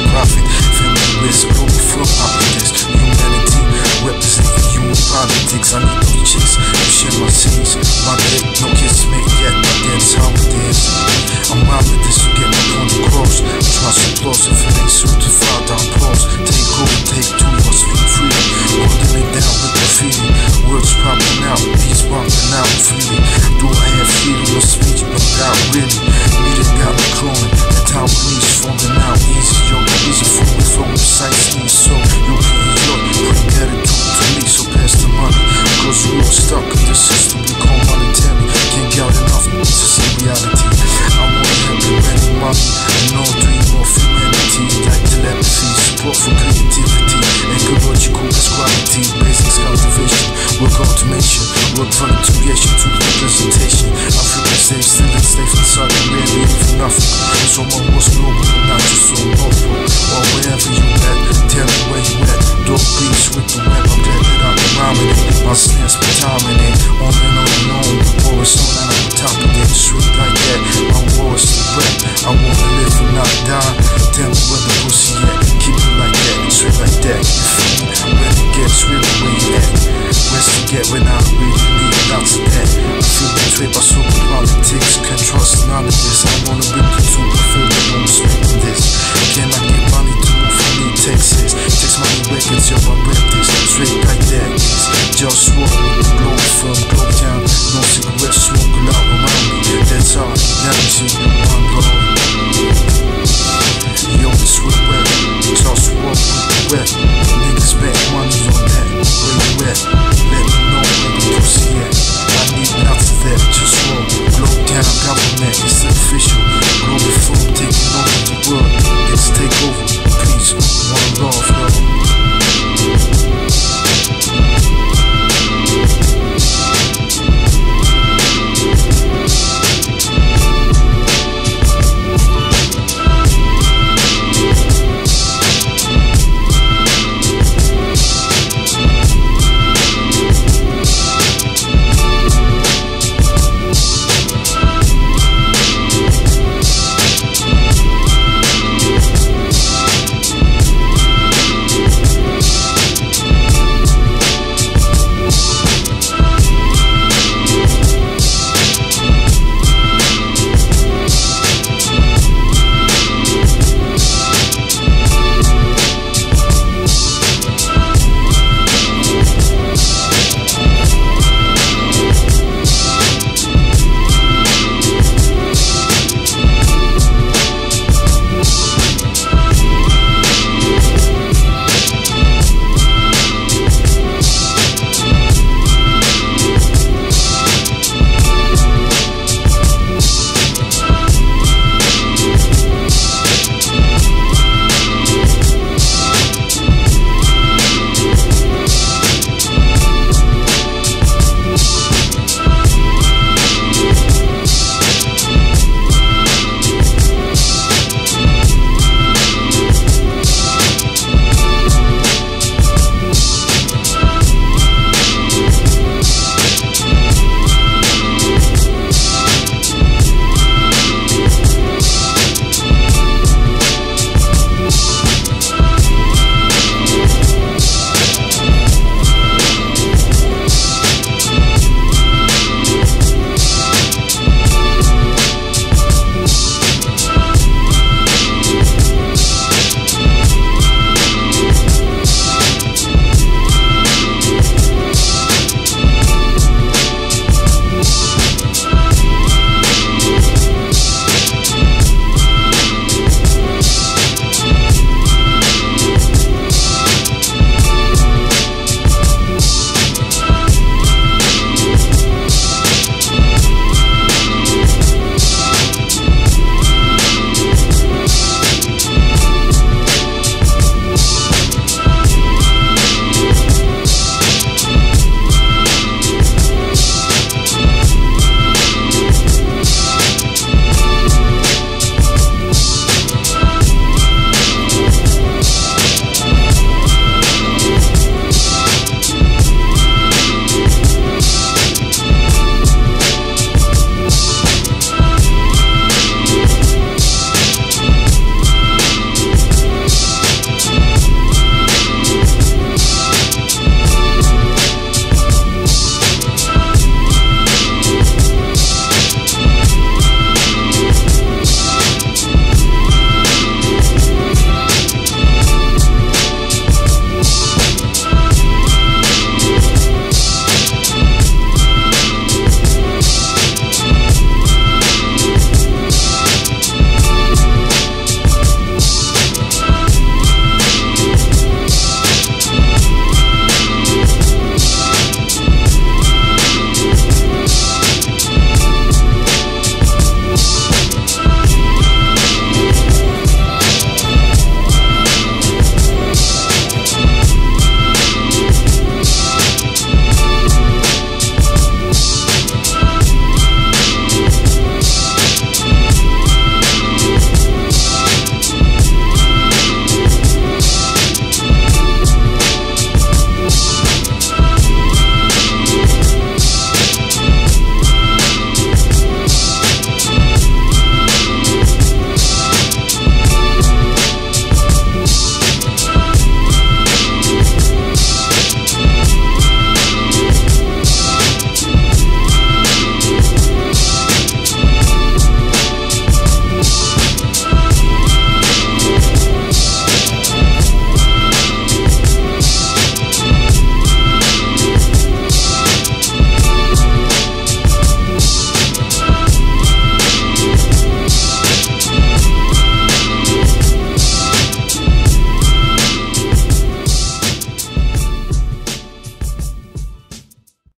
profit. Family risk, global firm operatives. Humanity, representing human politics. I need no chicks, no share my scenes. My dick, no kiss made yet, my dad's how it is. I'm out with this, you get my point across. Try so close, if it ain't certified, I'll pause. Take over, take two, must be free. Holding it down with the feeling. Words popping out, beats popping out freely. Do I have freedom of speech? No doubt, really. Meeting got me cloning. That time with me is falling out easy. Yo, easy for me, flow precisely. So you can enjoy, bring attitude to me. So pass the money, cause we're all stuck in the system we call monetary. Can't get enough to see reality. I wanna help you many money and no dream of humanity. Like telepathy, support for creativity, ecological quality, basics cultivation, work automation, work from intuition to representation. Africa safe, still enslaved inside the rarely even nothing. So my was global, not just so local. Or wherever you at, tell me where you at. Dog beats with the web, I'm glad that I'm rhyming it. My snares be timing it, on and on. The war is on and I'm on top of it. Sweet like that, my war is the rap. I wanna live and not die. Tell me where the pussy at, keep it like that, straight like that. You feel me? When it gets real, where you at? Where's to get when I really need lots of that? I feel betrayed by social politics. Can't trust none of this. I wanna rip the two, I feel they won't speak on this. Can I get money to move from me, Texas? Takes money records, yo,